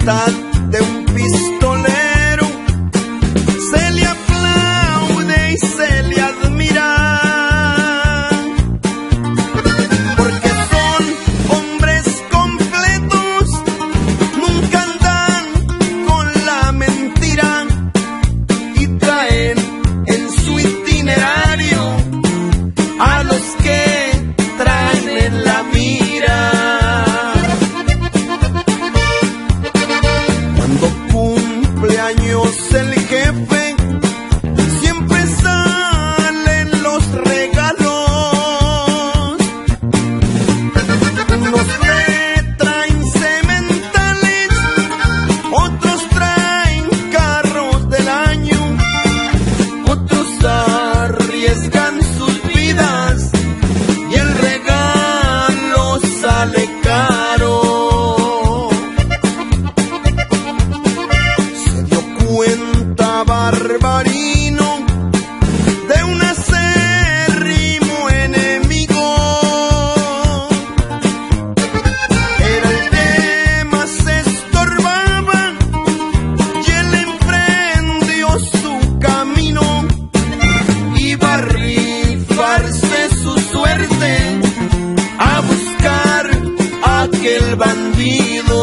amistad de un pistolero se le aplaude y se le admira, porque son hombres completos, nunca andan con la mentira y traen en su itinerario a los que traen en la mira. Cuando cumple años el jefe, siempre salen los regalos. Unos traen sementales, otros traen carros del año, otros arriesgan sus vidas y el regalo sale caro. Se dio cuenta Barbarino de un acérrimo enemigo. Era el que más estorbaba y él emprendió su camino. Iba a rifarse su suerte a buscar a aquel bandido.